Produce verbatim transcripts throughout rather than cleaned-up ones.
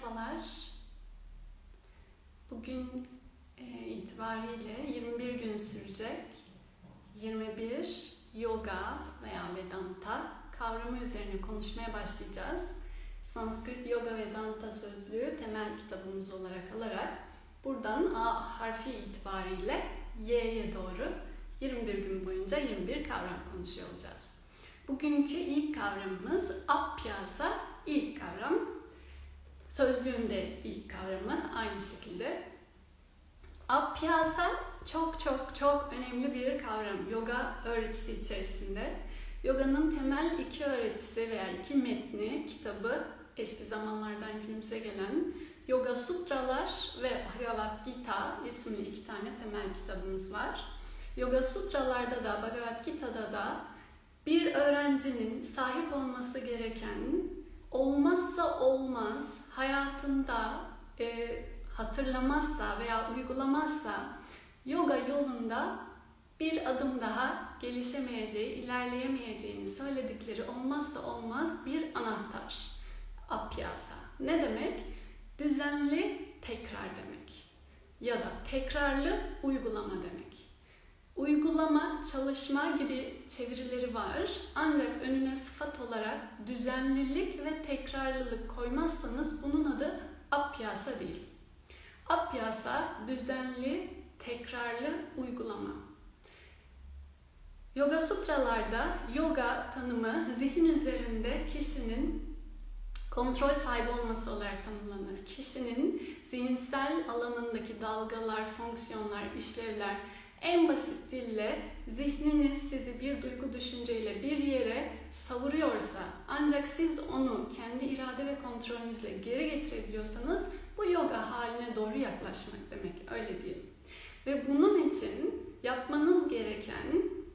Merhabalar. Bugün e, itibariyle yirmi bir gün sürecek yirmi bir Yoga veya Vedanta kavramı üzerine konuşmaya başlayacağız. Sanskrit Yoga Vedanta sözlüğü temel kitabımız olarak alarak buradan A harfi itibariyle Y'ye doğru yirmi bir gün boyunca yirmi bir kavram konuşuyor olacağız. Bugünkü ilk kavramımız Abhyasa, ilk kavram. Sözlüğünde ilk kavramı aynı şekilde. Abhyasa çok çok çok önemli bir kavram yoga öğretisi içerisinde. Yoga'nın temel iki öğretisi veya iki metni, kitabı eski zamanlardan günümüze gelen Yoga Sutralar ve Bhagavad Gita isimli iki tane temel kitabımız var. Yoga Sutralarda da Bhagavad Gita'da da bir öğrencinin sahip olması gereken, olmazsa olmaz, hayatında e, hatırlamazsa veya uygulamazsa yoga yolunda bir adım daha gelişemeyeceği, ilerleyemeyeceğini söyledikleri olmazsa olmaz bir anahtar. Abhyasa. Ne demek? Düzenli tekrar demek. Ya da tekrarlı uygulama demek. Uygulama, çalışma gibi çevirileri var. Ancak önüne sıfat olarak düzenlilik ve tekrarlılık koymazsanız bunun adı Abhyasa değil. Abhyasa, düzenli, tekrarlı uygulama. Yoga Sutralarda yoga tanımı zihin üzerinde kişinin kontrol sahibi olması olarak tanımlanır. Kişinin zihinsel alanındaki dalgalar, fonksiyonlar, işlevler, en basit dille zihniniz sizi bir duygu düşünceyle bir yere savuruyorsa ancak siz onu kendi irade ve kontrolünüzle geri getirebiliyorsanız bu yoga haline doğru yaklaşmak demek, öyle diyelim. Ve bunun için yapmanız gereken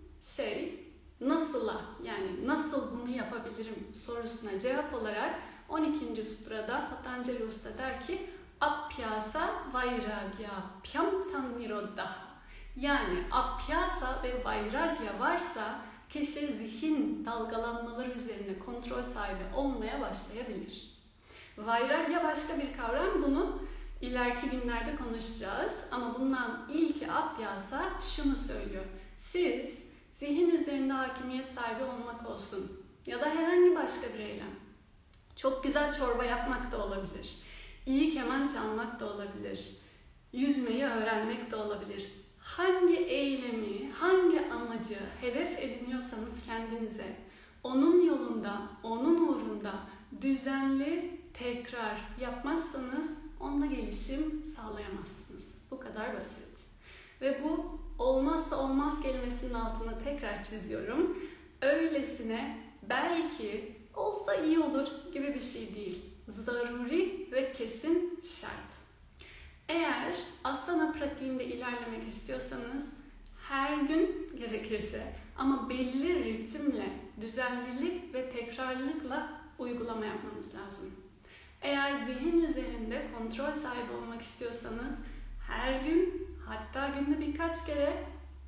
şey nasıla, yani nasıl bunu yapabilirim sorusuna cevap olarak on ikinci sutrada Patanjali Usta der ki Abhyasa Vairagya Pyam Nirodha. Yani abhyasa ve vairagya varsa kişi zihin dalgalanmaları üzerine kontrol sahibi olmaya başlayabilir. Vairagya başka bir kavram, bunu ileriki günlerde konuşacağız. Ama bundan ilki abhyasa şunu söylüyor. Siz zihin üzerinde hakimiyet sahibi olmak olsun ya da herhangi başka bir eylem. Çok güzel çorba yapmak da olabilir. İyi keman çalmak da olabilir. Yüzmeyi öğrenmek de olabilir. Hangi eylemi, hangi amacı hedef ediniyorsanız kendinize, onun yolunda, onun uğrunda düzenli tekrar yapmazsanız onunla gelişim sağlayamazsınız. Bu kadar basit. Ve bu olmazsa olmaz kelimesinin altına tekrar çiziyorum. Öylesine belki olsa iyi olur gibi bir şey değil. Zaruri ve kesin şart. Eğer asana pratiğinde ilerlemek istiyorsanız her gün gerekirse ama belli ritimle, düzenlilik ve tekrarlılıkla uygulama yapmanız lazım. Eğer zihin üzerinde kontrol sahibi olmak istiyorsanız her gün, hatta günde birkaç kere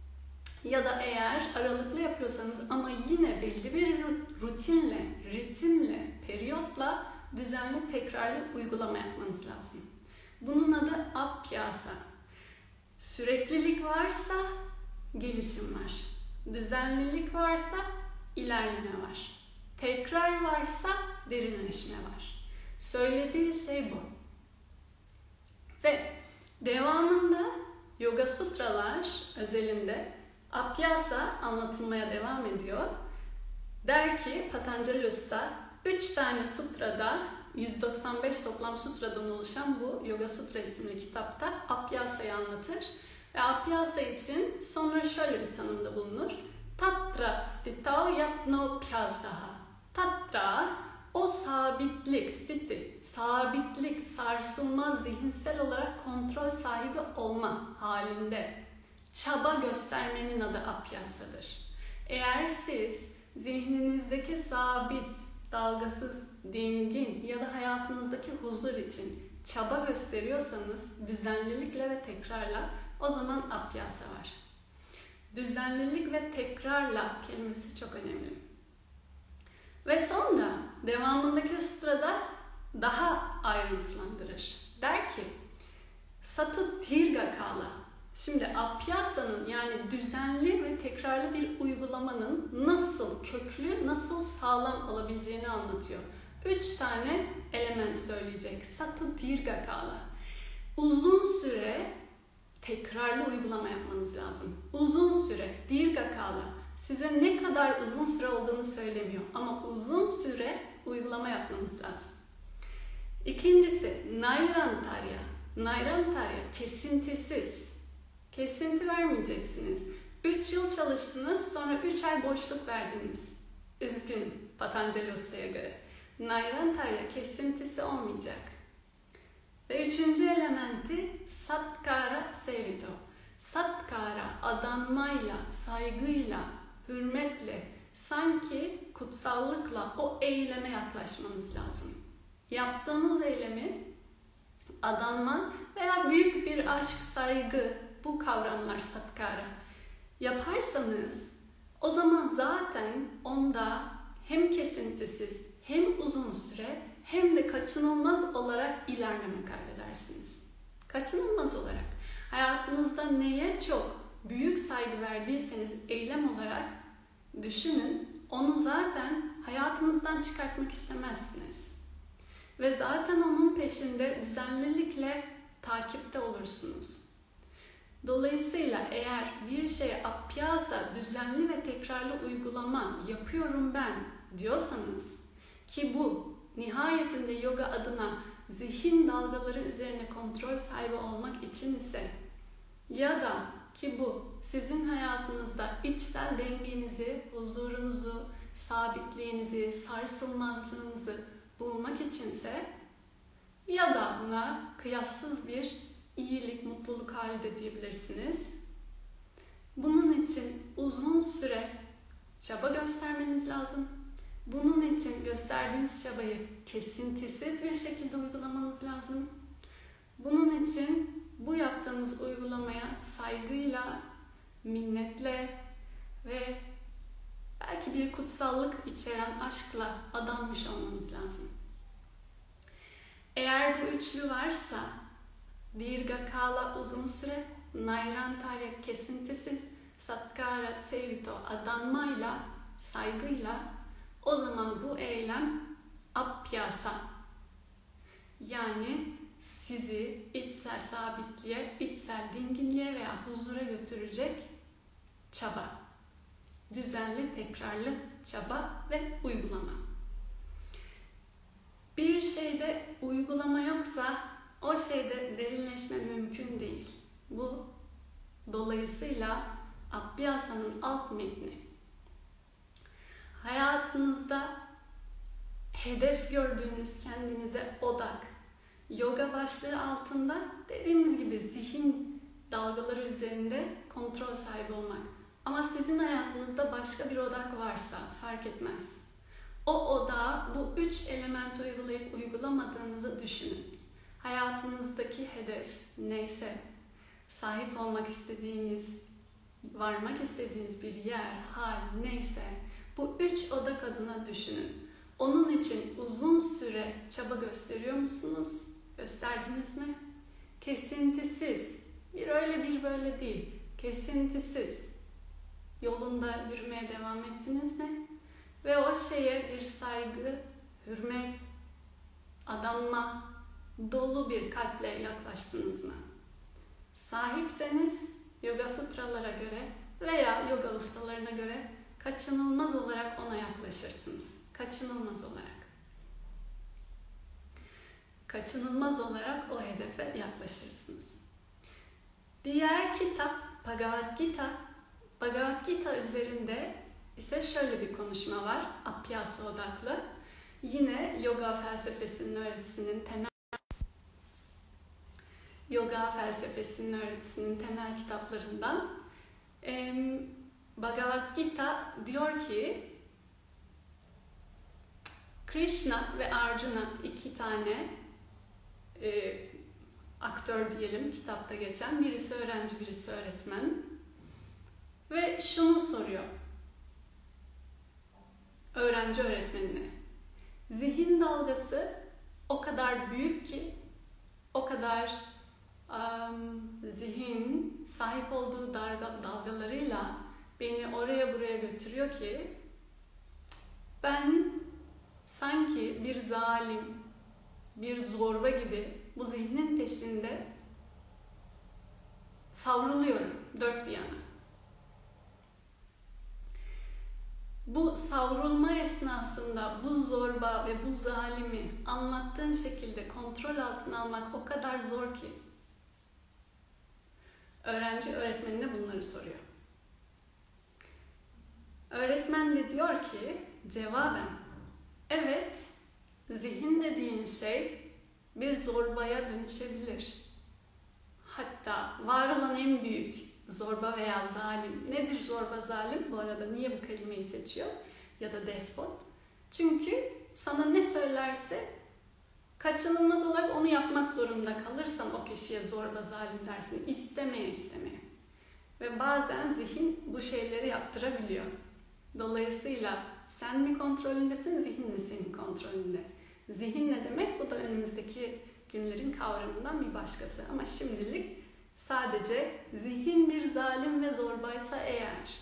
ya da eğer aralıklı yapıyorsanız ama yine belli bir rutinle, ritimle, periyotla düzenli tekrarlı uygulama yapmanız lazım. Bunun adı abhyasa. Süreklilik varsa gelişim var. Düzenlilik varsa ilerleme var. Tekrar varsa derinleşme var. Söylediği şey bu. Ve devamında Yoga Sutralar özelinde abhyasa anlatılmaya devam ediyor. Der ki Patanjali Usta, üç tane sutrada yüz doksan beş toplam sutradan oluşan bu Yoga Sutra isimli kitapta abhyasa'yı anlatır. Ve abhyasa için sonra şöyle bir tanımda bulunur. Tatra stitau yatnopyasaha. Tatra, o sabitlik, stiti, sabitlik, sarsılma, zihinsel olarak kontrol sahibi olma halinde çaba göstermenin adı abhyasadır. Eğer siz zihninizdeki sabit, dalgasız, dingin ya da hayatınızdaki huzur için çaba gösteriyorsanız düzenlilikle ve tekrarla o zaman abhyasa var. Düzenlilik ve tekrarla kelimesi çok önemli. Ve sonra devamındaki sutrada daha ayrıntılandırır. Der ki, Satu Dirga Kala. Şimdi Abhyasa'nın yani düzenli ve tekrarlı bir uygulamanın nasıl köklü, nasıl sağlam olabileceğini anlatıyor. Üç tane element söyleyecek. Satu Dirga Kala. Uzun süre tekrarlı uygulama yapmanız lazım. Uzun süre, Dirga Kala. Size ne kadar uzun süre olduğunu söylemiyor ama uzun süre uygulama yapmanız lazım. İkincisi, Nairantarya. Nairantarya, kesintisiz. Kesinti vermeyeceksiniz. üç yıl çalıştınız, sonra üç ay boşluk verdiniz. Üzgün, Patanjali Usta'ya göre. Nairantarya, kesintisi olmayacak. Ve üçüncü elementi Satkara Sevito. Satkara, adanmayla, saygıyla, hürmetle, sanki kutsallıkla o eyleme yaklaşmanız lazım. Yaptığınız eylemi adanma veya büyük bir aşk, saygı, bu kavramlar satkara yaparsanız o zaman zaten onda hem kesintisiz hem uzun süre hem de kaçınılmaz olarak ilerleme kaydedersiniz. Kaçınılmaz olarak. Hayatınızda neye çok büyük saygı verdiyseniz eylem olarak düşünün, onu zaten hayatınızdan çıkartmak istemezsiniz. Ve zaten onun peşinde düzenlilikle takipte olursunuz. Dolayısıyla eğer bir şeye abhyasa, düzenli ve tekrarlı uygulama yapıyorum ben diyorsanız ki bu nihayetinde yoga adına zihin dalgaları üzerine kontrol sahibi olmak için ise ya da ki bu sizin hayatınızda içsel dengenizi, huzurunuzu, sabitliğinizi, sarsılmazlığınızı bulmak içinse ya da buna kıyassız bir iyilik, mutluluk hali de diyebilirsiniz. Bunun için uzun süre çaba göstermeniz lazım. Bunun için gösterdiğiniz çabayı kesintisiz bir şekilde uygulamanız lazım. Bunun için bu yaptığınız uygulamaya saygıyla, minnetle ve belki bir kutsallık içeren aşkla adanmış olmanız lazım. Eğer bu üçlü varsa, Dirga Kala uzun süre, Nairantarya kesintisiz, Satkara Sevito adanmayla, saygıyla, o zaman bu eylem Abhyasa, yani sizi içsel sabitliğe, içsel dinginliğe veya huzura götürecek çaba. Düzenli, tekrarlı çaba ve uygulama. Bir şeyde uygulama yoksa o şeyde derinleşme mümkün değil. Bu dolayısıyla Abhyasa'nın alt metni. Hayatınızda hedef gördüğünüz kendinize odak. Yoga başlığı altında dediğimiz gibi zihin dalgaları üzerinde kontrol sahibi olmak. Ama sizin hayatınızda başka bir odak varsa fark etmez. O odağı bu üç elementi uygulayıp uygulamadığınızı düşünün. Hayatınızdaki hedef neyse, sahip olmak istediğiniz, varmak istediğiniz bir yer, hal neyse, bu üç odak adına düşünün. Onun için uzun süre çaba gösteriyor musunuz? Gösterdiniz mi? Kesintisiz, bir öyle bir böyle değil, kesintisiz yolunda yürümeye devam ettiniz mi? Ve o şeye bir saygı, hürmet, adanma, dolu bir kalple yaklaştınız mı? Sahipseniz Yoga Sutralara göre veya yoga ustalarına göre kaçınılmaz olarak ona yaklaşırsınız. Kaçınılmaz olarak. Kaçınılmaz olarak o hedefe yaklaşırsınız. Diğer kitap Bhagavad Gita. Bhagavad Gita üzerinde ise şöyle bir konuşma var. Abhyasa odaklı. Yine yoga felsefesinin öğretisinin temel yoga felsefesinin öğretisinin temel kitaplarından. Ee, Bhagavad Gita diyor ki Krishna ve Arjuna iki tane e, aktör diyelim kitapta geçen. Birisi öğrenci, birisi öğretmen. Ve şunu soruyor öğrenci öğretmenine. Zihin dalgası o kadar büyük ki, o kadar um, zihin sahip olduğu dalga, dalgalarıyla beni oraya buraya götürüyor ki ben sanki bir zalim, bir zorba gibi bu zihnin peşinde savruluyorum dört bir yana. Bu savrulma esnasında bu zorba ve bu zalimi anlattığın şekilde kontrol altına almak o kadar zor ki. Öğrenci öğretmenine bunları soruyor. Öğretmen de diyor ki cevaben, evet, zihin dediğin şey bir zorbaya dönüşebilir. Hatta var olan en büyük zorba veya zalim. Nedir zorba zalim? Bu arada niye bu kelimeyi seçiyor? Ya da despot. Çünkü sana ne söylerse kaçınılmaz olarak onu yapmak zorunda kalırsan o kişiye zorba zalim dersin. İstemeye istemeye. Ve bazen zihin bu şeyleri yaptırabiliyor. Dolayısıyla sen mi kontrolündesin, zihin mi senin kontrolünde? Zihin ne demek? Bu da önümüzdeki günlerin kavramından bir başkası. Ama şimdilik sadece zihin bir zalim ve zorbaysa eğer,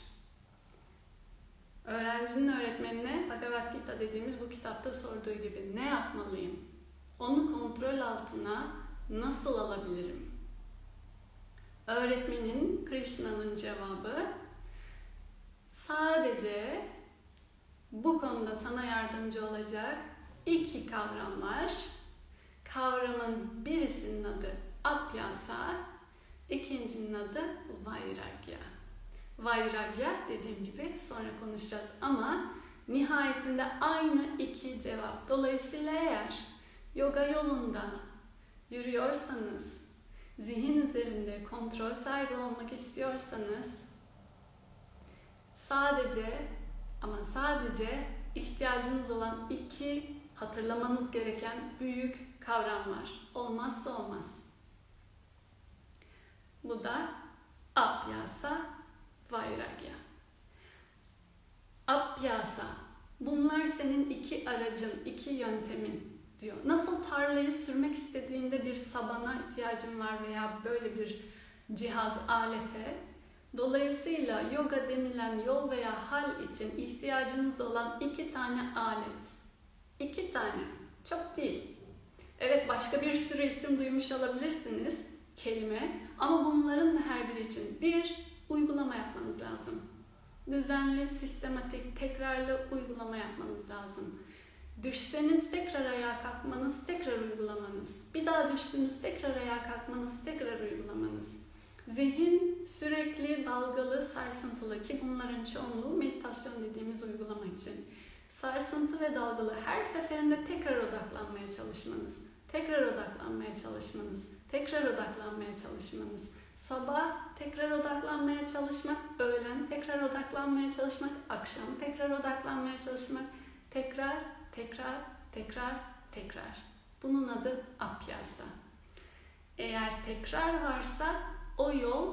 öğrencinin öğretmenine Bhagavad Gita dediğimiz bu kitapta sorduğu gibi ne yapmalıyım? Onu kontrol altına nasıl alabilirim? Öğretmenin, Krishna'nın cevabı sadece bu konuda sana yardımcı olacak iki kavram var. Kavramın birisinin adı Apyasa, ikincinin adı Vairagya. Vairagya dediğim gibi sonra konuşacağız ama nihayetinde aynı iki cevap. Dolayısıyla eğer yoga yolunda yürüyorsanız, zihin üzerinde kontrol sahibi olmak istiyorsanız sadece ama sadece ihtiyacınız olan iki hatırlamanız gereken büyük kavram var. Olmazsa olmaz. Bu da Apyasa, Vairagya. Apyasa, bunlar senin iki aracın, iki yöntemin diyor. Nasıl tarlayı sürmek istediğinde bir sabana ihtiyacın var veya böyle bir cihaz, alete. Dolayısıyla yoga denilen yol veya hal için ihtiyacınız olan iki tane alet. İki tane, çok değil. Evet, başka bir sürü isim duymuş olabilirsiniz, kelime. Ama bunların her biri için bir, uygulama yapmanız lazım. Düzenli, sistematik, tekrarlı uygulama yapmanız lazım. Düşseniz tekrar ayağa kalkmanız, tekrar uygulamanız. Bir daha düştünüz, tekrar ayağa kalkmanız, tekrar uygulamanız. Zihin sürekli dalgalı, sarsıntılı ki bunların çoğunluğu meditasyon dediğimiz uygulama için. Sarsıntı ve dalgalı her seferinde tekrar odaklanmaya çalışmanız, tekrar odaklanmaya çalışmanız, tekrar odaklanmaya çalışmanız. Sabah tekrar odaklanmaya çalışmak, öğlen tekrar odaklanmaya çalışmak, akşam tekrar odaklanmaya çalışmak, tekrar, tekrar, tekrar, tekrar. Bunun adı Apyasa. Eğer tekrar varsa o yol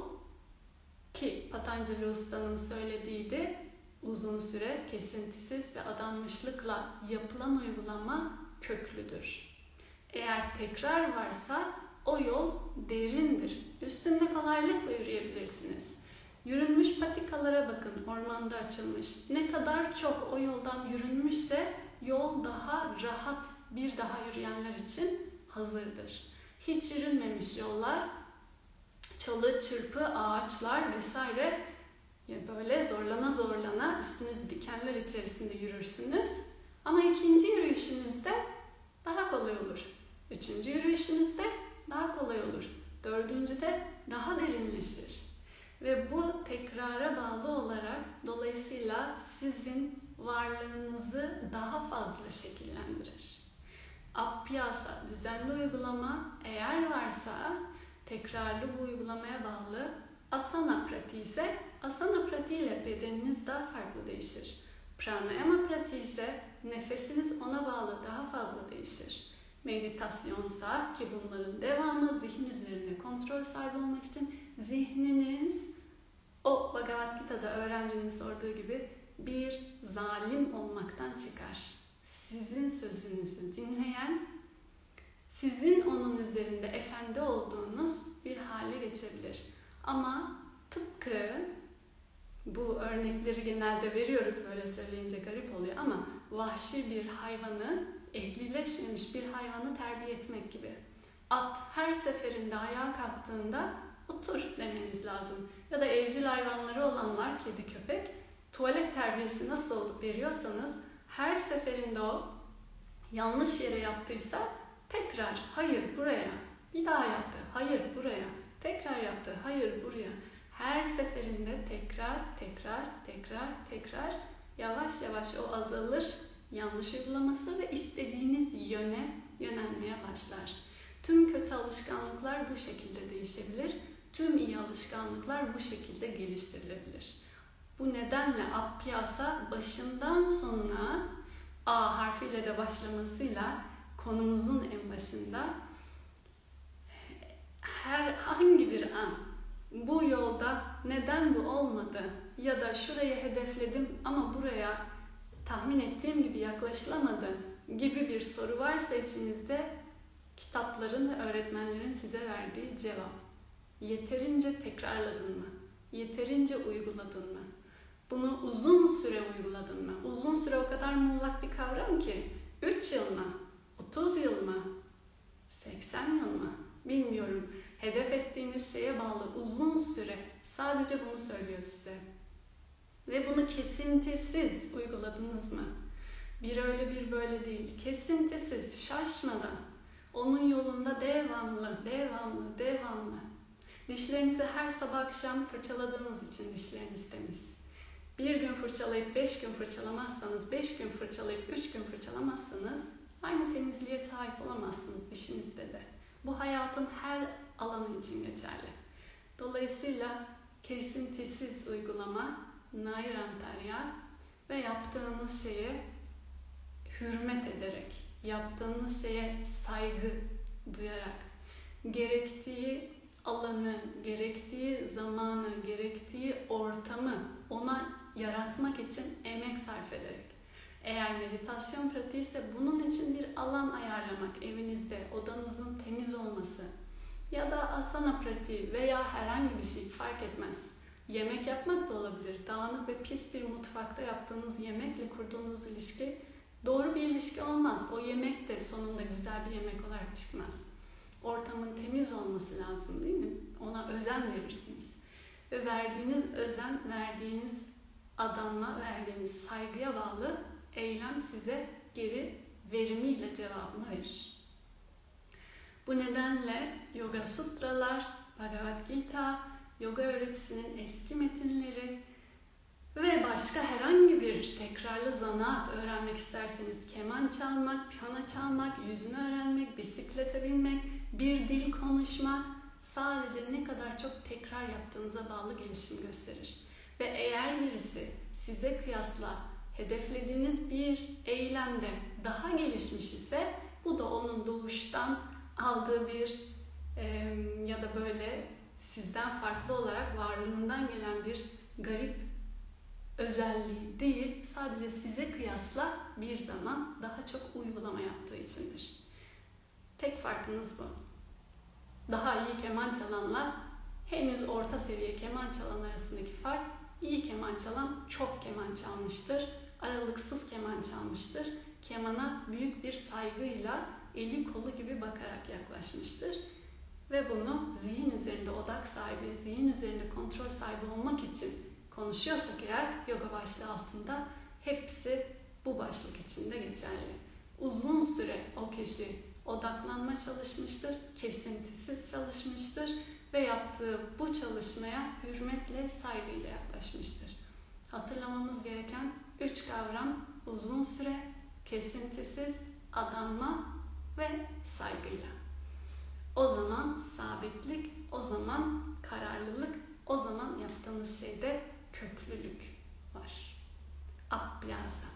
ki Patanjali Usta'nın söylediğiydi, uzun süre kesintisiz ve adanmışlıkla yapılan uygulama köklüdür. Eğer tekrar varsa o yol derindir. Üstünde kolaylıkla yürüyebilirsiniz. Yürünmüş patikalara bakın, ormanda açılmış. Ne kadar çok o yoldan yürünmüşse yol daha rahat, bir daha yürüyenler için hazırdır. Hiç yürünmemiş yollar, çalı, çırpı, ağaçlar vesaire, ya böyle zorlana zorlana üstünüz dikenler içerisinde yürürsünüz. Ama ikinci yürüyüşünüzde daha kolay olur. Üçüncü yürüyüşünüzde daha kolay olur. Dördüncüde daha derinleşir. Ve bu tekrara bağlı olarak dolayısıyla sizin varlığınızı daha fazla şekillendirir. Apyasa, düzenli uygulama eğer varsa tekrarlı bu uygulamaya bağlı. Asana pratiği ise asana pratiğiyle bedeniniz daha farklı değişir. Pranayama pratiği ise nefesiniz ona bağlı daha fazla değişir. Meditasyonsa ki bunların devamı zihin üzerinde kontrol sahibi olmak için zihniniz o Bhagavad Gita'da öğrencinin sorduğu gibi bir zalim olmaktan çıkar. Sizin sözünüzü dinleyen sizin onun üzerinde efendi olduğunuz bir hale geçebilir. Ama tıpkı bu örnekleri genelde veriyoruz, böyle söyleyince garip oluyor ama vahşi bir hayvanı, ehlileşmemiş bir hayvanı terbiye etmek gibi. At her seferinde ayağa kalktığında otur demeniz lazım. Ya da evcil hayvanları olanlar, kedi, köpek, tuvalet terbiyesi nasıl veriyorsanız her seferinde o yanlış yere yaptıysa tekrar hayır buraya, bir daha yaptı, hayır buraya, tekrar yaptı, hayır buraya. Her seferinde tekrar, tekrar, tekrar, tekrar yavaş yavaş o azalır, yanlış uygulaması ve istediğiniz yöne yönelmeye başlar. Tüm kötü alışkanlıklar bu şekilde değişebilir. Tüm iyi alışkanlıklar bu şekilde geliştirilebilir. Bu nedenle Abhyasa başından sonuna A harfiyle de başlamasıyla konumuzun en başında herhangi bir an bu yolda neden bu olmadı ya da şuraya hedefledim ama buraya tahmin ettiğim gibi yaklaşılamadı gibi bir soru varsa içinizde, kitapların ve öğretmenlerin size verdiği cevap. Yeterince tekrarladın mı? Yeterince uyguladın mı? Bunu uzun süre uyguladın mı? Uzun süre o kadar muğlak bir kavram ki üç yıl mı? otuz yıl mı? seksen yıl mı? Bilmiyorum. Hedef ettiğiniz şeye bağlı uzun süre. Sadece bunu söylüyor size. Ve bunu kesintisiz uyguladınız mı? Bir öyle bir böyle değil. Kesintisiz, şaşmadan. Onun yolunda devamlı, devamlı, devamlı. Dişlerinizi her sabah akşam fırçaladığınız için dişleriniz temiz. Bir gün fırçalayıp beş gün fırçalamazsanız, beş gün fırçalayıp üç gün fırçalamazsanız aynı temizliğe sahip olamazsınız dişinizde de. Bu hayatın her alanı için geçerli. Dolayısıyla kesintisiz uygulama, Nairantarya ve yaptığınız şeye hürmet ederek, yaptığınız şeye saygı duyarak, gerektiği alanı, gerektiği zamanı, gerektiği ortamı ona yaratmak için emek sarf ederek. Eğer meditasyon pratiği ise bunun için bir alan ayarlamak, evinizde odanızın temiz olması ya da asana pratiği veya herhangi bir şey fark etmez. Yemek yapmak da olabilir. Dağınık ve pis bir mutfakta yaptığınız yemekle kurduğunuz ilişki doğru bir ilişki olmaz. O yemek de sonunda güzel bir yemek olarak çıkmaz. Ortamın temiz olması lazım, değil mi? Ona özen verirsiniz. Ve verdiğiniz özen, verdiğiniz adanma, verdiğiniz saygıya bağlı eylem size geri verimiyle cevabını verir. Bu nedenle Yoga Sutralar, Bhagavad Gita, yoga öğretisinin eski metinleri ve başka herhangi bir tekrarlı zanaat öğrenmek isterseniz, keman çalmak, piyano çalmak, yüzme öğrenmek, bisiklete binmek, bir dil konuşmak sadece ne kadar çok tekrar yaptığınıza bağlı gelişim gösterir. Ve eğer birisi size kıyasla hedeflediğiniz bir eylemde daha gelişmiş ise bu da onun doğuştan aldığı bir e, ya da böyle sizden farklı olarak varlığından gelen bir garip özelliği değil, sadece size kıyasla bir zaman daha çok uygulama yaptığı içindir. Tek farkınız bu. Daha iyi keman çalanla henüz orta seviye keman çalan arasındaki fark, iyi keman çalan çok keman çalmıştır, aralıksız keman çalmıştır, kemana büyük bir saygıyla eli kolu gibi bakarak yaklaşmıştır. Ve bunu zihin üzerinde odak sahibi, zihin üzerinde kontrol sahibi olmak için konuşuyorsak eğer yoga başlığı altında hepsi bu başlık içinde geçerli. Uzun süre o kişi odaklanma çalışmıştır, kesintisiz çalışmıştır ve yaptığı bu çalışmaya hürmetle, saygıyla yaklaşmıştır. Hatırlamamız gereken üç kavram: uzun süre, kesintisiz, adanma ve saygıyla. O zaman sabitlik, o zaman kararlılık, o zaman yaptığınız şeyde köklülük var. Abhyasa.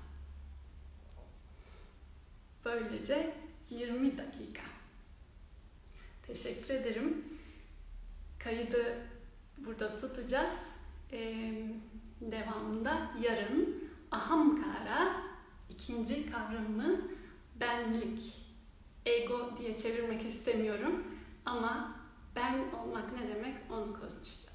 Böylece yirmi dakika. Teşekkür ederim. Kaydı burada tutacağız. Ee, devamında yarın ahamkara, ikinci kavramımız benlik, ego diye çevirmek istemiyorum ama ben olmak ne demek onu konuşacağız.